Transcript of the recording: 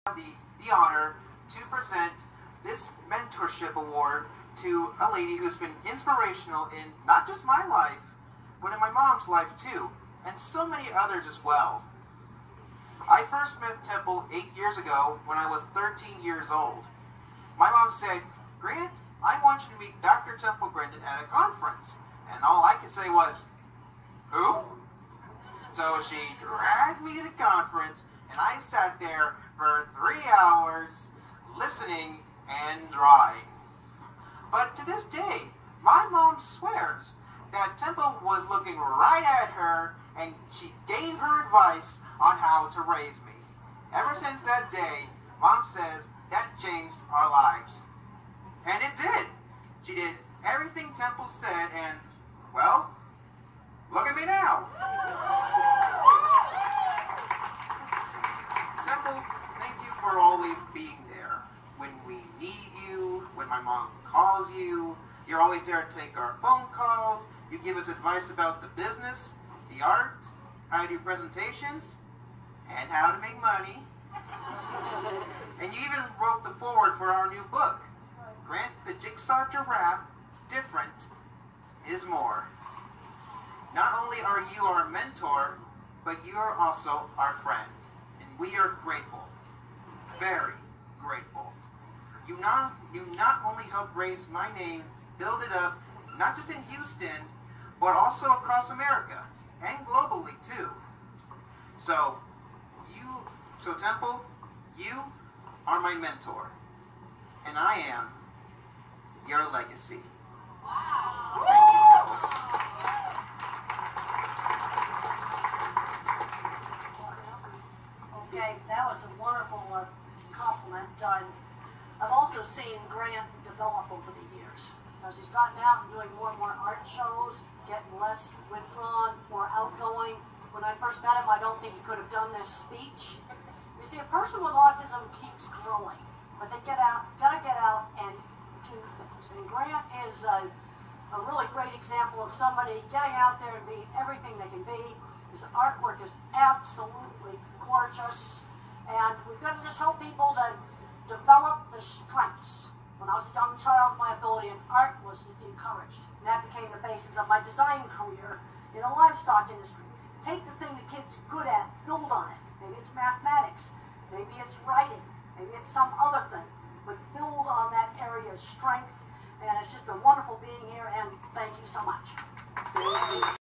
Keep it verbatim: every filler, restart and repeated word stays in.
the, the honor to present this mentorship award to a lady who's been inspirational in not just my life, but in my mom's life too, and so many others as well. I first met Temple eight years ago when I was thirteen years old. My mom said, "Grant, I want you to meet Doctor Temple Grandin at a conference." And all I could say was, "Who?" So she dragged me to the conference, and I sat there for three hours listening and drawing. But to this day, my mom swears that Temple was looking right at her and she gave her advice on how to raise me. Ever since that day, Mom says that changed our lives. And it did. She did everything Temple said, and, well, look at me now. Temple, thank you for always being there. When we need you, when my mom calls you, you're always there to take our phone calls. You give us advice about the business, the art, how to do presentations, and how to make money. And you even wrote the foreword for our new book, Grant the Jigsaw Giraffe, Different is More. Not only are you our mentor, but you are also our friend. And we are grateful, very grateful. You not, you not only helped raise my name, build it up, not just in Houston, but also across America, and globally too. So, you, so Temple, you are my mentor, and I am your legacy. Wow. Thank you, Temple. Okay, that was a wonderful uh, compliment. Uh, I've also seen Grant develop over the years. As he's gotten out and doing more and more art shows, getting less withdrawn, more outgoing. When I first met him, I don't think he could have done this speech. You see, a person with autism keeps growing, but they get out, gotta get out and do things. And Grant is a, a really great example of somebody getting out there and be everything they can be. His artwork is absolutely gorgeous, and we've got to just help people to develop the strengths. When I was a young child, my ability in art was encouraged, and that became the basis of my design career in the livestock industry. Take the thing the kid's good at, build on it. Maybe it's mathematics, maybe it's writing, maybe it's some other thing, but build on that area of strength, and it's just been wonderful being here, and thank you so much.